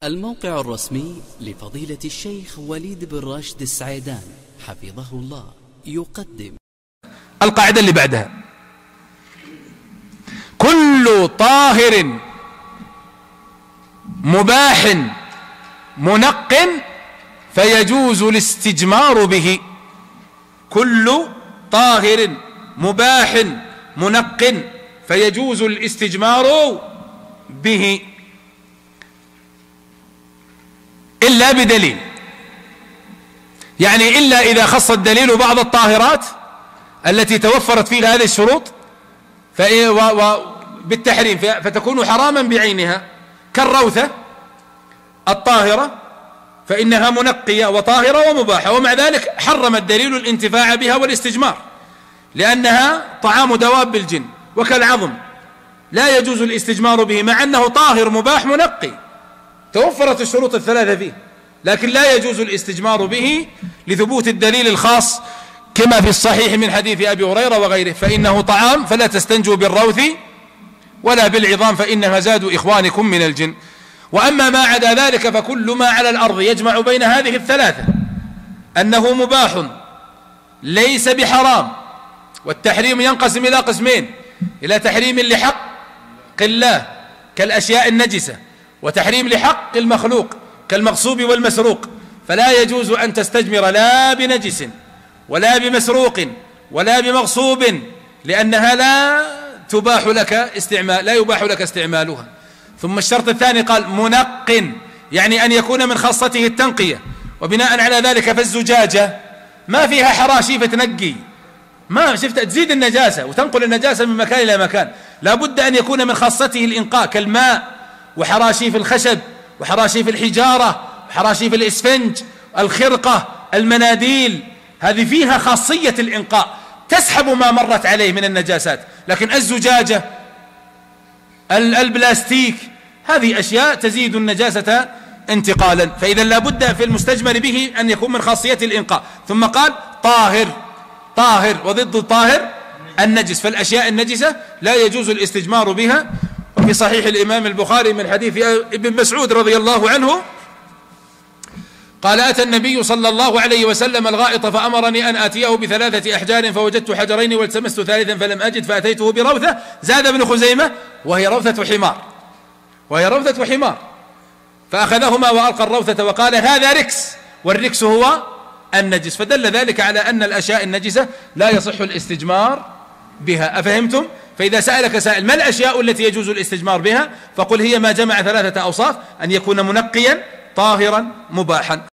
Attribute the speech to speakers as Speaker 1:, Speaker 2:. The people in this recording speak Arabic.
Speaker 1: الموقع الرسمي لفضيلة الشيخ وليد بن راشد السعيدان حفظه الله يقدم
Speaker 2: القاعدة اللي بعدها: كل طاهر مباح منق فيجوز الاستجمار به. كل طاهر مباح منق فيجوز الاستجمار به إلا بدليل، يعني إلا إذا خص الدليل بعض الطاهرات التي توفرت فيها هذه الشروط بالتحريم فتكون حراما بعينها، كالروثة الطاهرة فإنها منقية وطاهرة ومباحة، ومع ذلك حرم الدليل الانتفاع بها والاستجمار لأنها طعام دواب الجن. وكالعظم لا يجوز الاستجمار به مع أنه طاهر مباح منقي، توفرت الشروط الثلاثة فيه، لكن لا يجوز الاستجمار به لثبوت الدليل الخاص كما في الصحيح من حديث أبي هريرة وغيره: فإنه طعام فلا تستنجوا بالروث ولا بالعظام فإنها زاد إخوانكم من الجن. وأما ما عدا ذلك فكل ما على الأرض يجمع بين هذه الثلاثة أنه مباح ليس بحرام، والتحريم ينقسم إلى قسمين: إلى تحريم لحق الله كالأشياء النجسة، وتحريم لحق المخلوق كالمغصوب والمسروق. فلا يجوز أن تستجمر لا بنجس ولا بمسروق ولا بمغصوب، لأنها لا يباح لك استعمالها. ثم الشرط الثاني قال منق، يعني أن يكون من خاصته التنقية، وبناء على ذلك فالزجاجة ما فيها حراشيف تنقي، ما شفت تزيد النجاسة وتنقل النجاسة من مكان إلى مكان، لا بد أن يكون من خاصته الإنقاء كالماء وحراشيف الخشب وحراشيف الحجارة وحراشيف الإسفنج، الخرقة، المناديل، هذه فيها خاصية الإنقاء تسحب ما مرت عليه من النجاسات. لكن الزجاجة البلاستيك هذه أشياء تزيد النجاسة انتقالا، فإذا لا بد في المستجمر به أن يكون من خاصية الإنقاء. ثم قال طاهر وضد الطاهر النجس، فالأشياء النجسة لا يجوز الاستجمار بها. وفي صحيح الإمام البخاري من حديث ابن مسعود رضي الله عنه قال: أتى النبي صلى الله عليه وسلم الغائط فأمرني أن آتيه بثلاثة أحجار فوجدت حجرين والتمست ثالثا فلم أجد فأتيته بروثة. زاد ابن خزيمة: وهي روثة حمار، فأخذهما وألقى الروثة وقال: هذا ركس، والركس هو النجس. فدل ذلك على أن الأشياء النجسة لا يصح الاستجمار بها. أفهمتم؟ فإذا سألك سائل ما الأشياء التي يجوز الاستجمار بها، فقل هي ما جمع ثلاثة أوصاف: أن يكون منقيا طاهرا مباحا.